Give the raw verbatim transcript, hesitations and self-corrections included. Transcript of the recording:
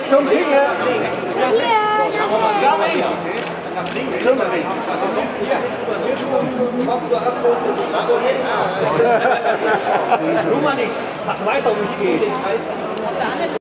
Zum Finger. Du mal nicht, weißt doch, wie es geht.